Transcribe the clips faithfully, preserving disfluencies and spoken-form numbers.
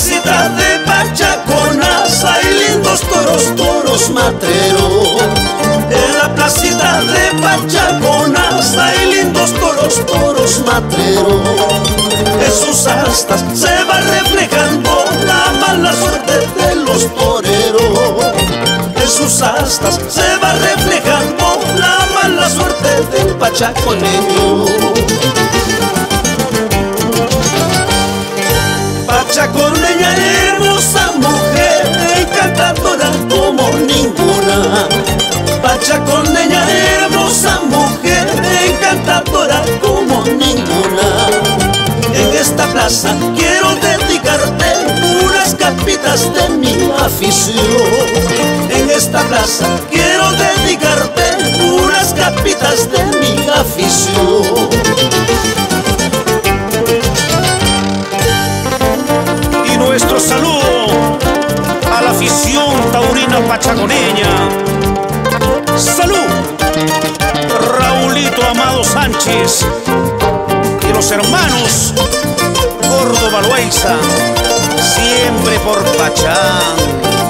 placita de Pachaconas hay lindos toros, toros matreros. En la placita de Pachaconas hay lindos toros, toros matreros. En sus astas se va reflejando la mala suerte de los toreros. En sus astas se va reflejando la mala suerte del pachaconeño. Pachaconeña, hermosa mujer, encantadora como ninguna. Pachaconeña, hermosa mujer, encantadora como ninguna. En esta plaza quiero dedicarte unas capitas de mi afición. En esta plaza quiero dedicarte unas capitas de mi afición. Y nuestro saludo a la afición taurina pachaconeña. ¡Salud! Raulito Amado Sánchez y los hermanos Córdoba Loaiza, siempre por Pachán.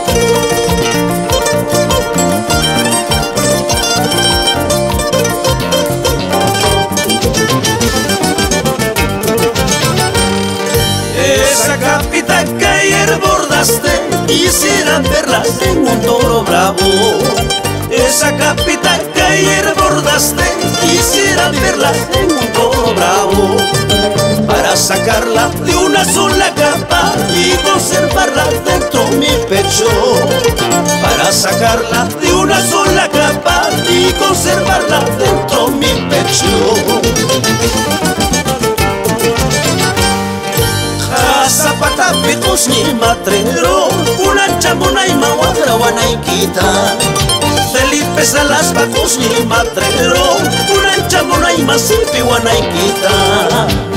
Esa capita que ayer bordaste, quisiera verla en un toro bravo. Esa capita que ayer bordaste, quisiera verla en un toro bravo. Para sacarla de una sola capa y conservarla dentro mi pecho. Para sacarla de una sola capa y conservarla dentro mi pecho. Zapata picos ni matrero, una chamona y mahuadra guanaiquita. Felipe Salas pacos ni matrero, una chamona y masipi guanaiquita.